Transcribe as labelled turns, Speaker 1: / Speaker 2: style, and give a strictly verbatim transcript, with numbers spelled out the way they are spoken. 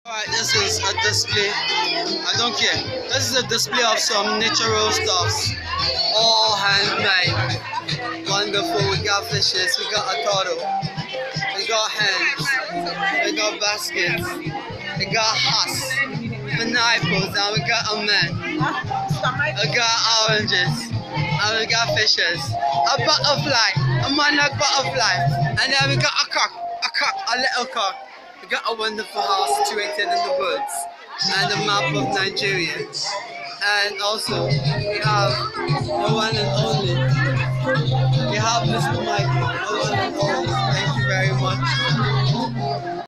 Speaker 1: Alright, this is a display. I don't care. This is a display of some natural stuffs. All handmade. Wonderful. We got fishes, we got a turtle, we got hens, we got baskets, we got husks, pineapples, and we got a man. We got oranges, and we got fishes, a butterfly, a monarch butterfly, and then we got a cock, a cock, a little cock. We got a wonderful house situated in the woods, and a map of Nigeria. And also, we have the one and only. We have Mister Michael, the one and only. Thank you very much.